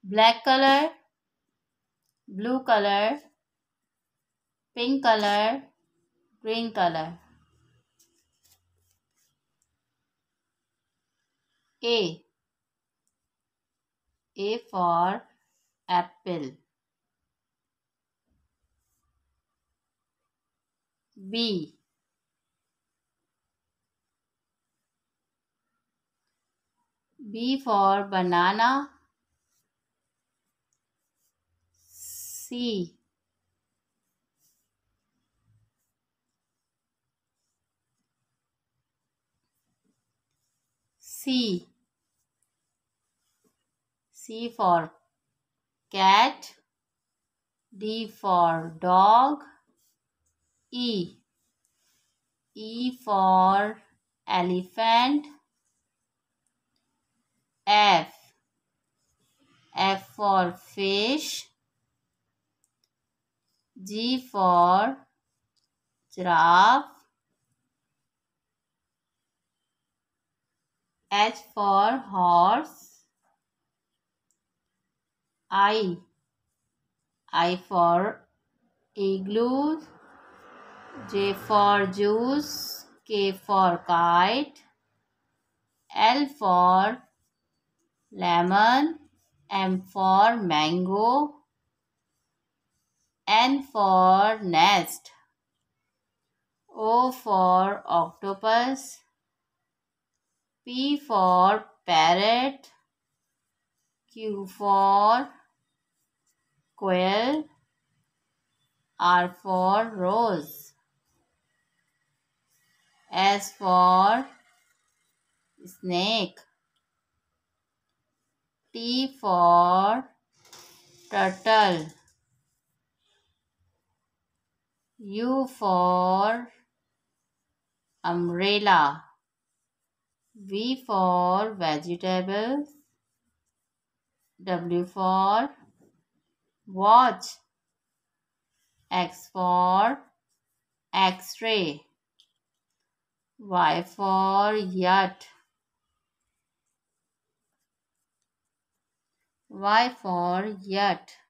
black color, blue color, pink color, green color. A. A for apple. B. B for banana. C. C. C for cat. D for dog. E. E for elephant. F. F for fish. G for giraffe. H for horse. I for igloo. J for juice. K for kite. L for lemon. M for mango. N for nest. O for octopus. P for parrot. Q for quail. R for rose. S for snake. T for turtle. U for umbrella. V for vegetables. W for watch. X for X-ray. Y for yacht. Y for yacht.